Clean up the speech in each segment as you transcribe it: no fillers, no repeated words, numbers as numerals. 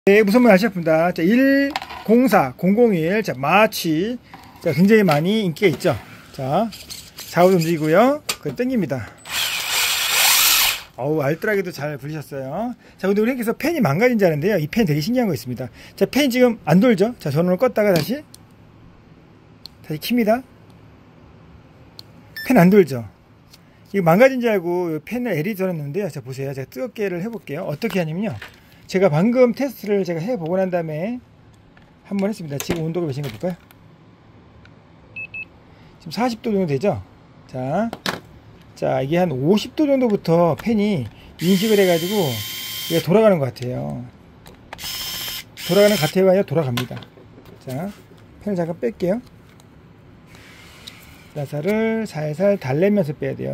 네, 무슨 말 아시겠습니다. 자, 104, 001, 자, 마치. 자, 굉장히 많이 인기가 있죠. 자, 좌우로 움직이고요. 그걸 당깁니다. 어우, 알뜰하게도 잘 굴리셨어요. 자, 근데 우리 여기서 펜이 망가진 줄 아는데요. 이 펜 되게 신기한 거 있습니다. 자, 펜 지금 안 돌죠? 자, 전원을 껐다가 다시 킵니다. 펜 안 돌죠? 이거 망가진 줄 알고 펜을 LED 전했는데요. 자, 보세요. 제가 뜨겁게를 해볼게요. 어떻게 하냐면요. 제가 방금 테스트를 제가 해보고 난 다음에 한번 했습니다. 지금 온도가 몇인가 볼까요? 지금 40도 정도 되죠? 자, 이게 한 50도 정도부터 펜이 인식을 해가지고 얘가 돌아가는 것 같아요. 돌아가는 것 같아요가 아니라 돌아갑니다. 자, 펜을 잠깐 뺄게요. 나사를 살살 달래면서 빼야 돼요.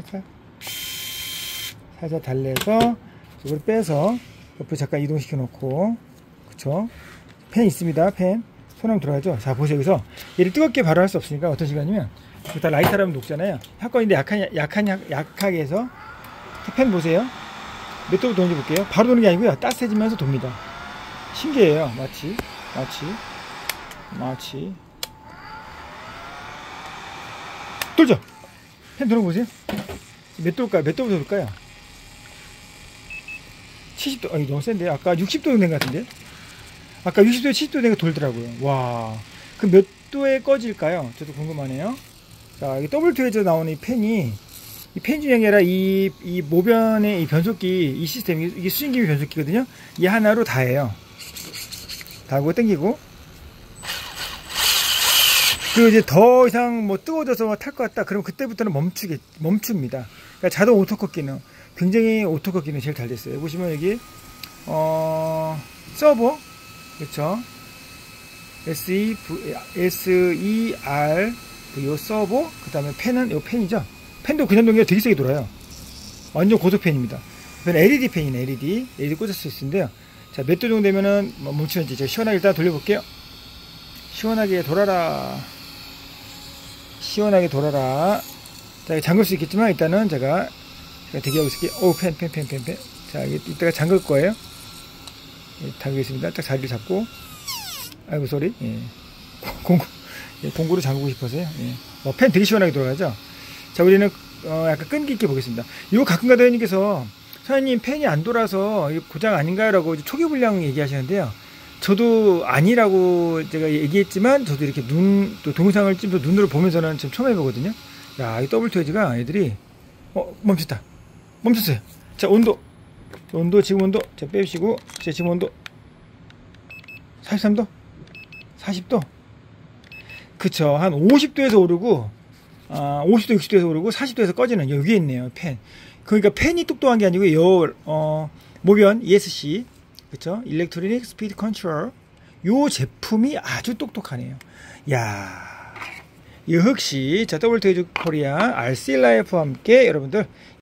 살살 달래서 이걸 빼서 옆에 잠깐 이동시켜 놓고, 그쵸? 펜 있습니다. 펜 손하면 들어가죠. 자, 보세요. 여기서 얘를 뜨겁게 바로 할 수 없으니까 어떤 시간이면 일단 라이터로 하면 녹잖아요. 샷건인데 약하게 해서 펜 보세요. 몇 도로 도는지 볼게요. 바로 도는 게 아니고요. 따스해지면서 돕니다. 신기해요. 마치 돌죠? 펜 도는 거 보세요. 몇 도일까요? 몇 도부터 돌까요? 70도, 아니 너무 센데? 아까 60도 정도 된 것 같은데? 아까 60도에 70도 된 거 돌더라고요. 와, 그럼 몇 도에 꺼질까요? 저도 궁금하네요. 자, 이 WT에서 나오는 이 펜이, 이 펜 중에 아니라 이 모변의 이 변속기, 이 시스템, 이게 수신기비 변속기거든요? 이 하나로 다 해요. 다 하고 당기고. 그리고 이제 더 이상 뭐 뜨거워져서 탈 것 같다. 그럼 그때부터는 멈춥니다. 그러니까 자동 오토커기는 굉장히 오토커기는 제일 잘 됐어요. 보시면 여기 서버, 그렇죠? SER 요 서버, 그 다음에 펜은 요 펜이죠. 펜도 그냥 동기가 되게 세게 돌아요. 완전 고속펜입니다. 이건 LED 펜이네. LED 꽂을 수 있는데요. 자, 몇 도 정도 되면은 멈추는지 제가 시원하게 일단 돌려볼게요. 시원하게 돌아라. 자, 잠글 수 있겠지만 일단은 제가 대기하고 있을게요. 오, 펜. 자, 이따가 잠글 거예요. 예, 잠그겠습니다. 딱 자리를 잡고. 아이고, 소리. 예. 공구로 잠그고 싶어서요. 예. 펜 되게 시원하게 돌아가죠? 자, 우리는, 약간 끈기 있게 보겠습니다. 이거 가끔가다 회원님께서, 사장님, 펜이 안 돌아서 고장 아닌가요? 라고 초기 불량 얘기하시는데요. 저도 아니라고 제가 얘기했지만, 저도 이렇게 또 동영상을 좀 더 눈으로 보면서는 지금 처음 해보거든요. 야, 이 WT가 애들이, 멈췄어요. 자, 지금 온도. 자, 빼시고, 자, 지금 온도. 43도? 40도? 그쵸. 한 50도에서 오르고, 50도, 60도에서 오르고, 40도에서 꺼지는, 여기에 있네요, 펜. 그러니까 펜이 똑똑한 게 아니고, 모변, ESC. 그쵸. 일렉트로닉 스피드 컨트롤. 요 제품이 아주 똑똑하네요. 야, 역시, 자, WTG 코리아, RC 라이프와 함께 여러분들,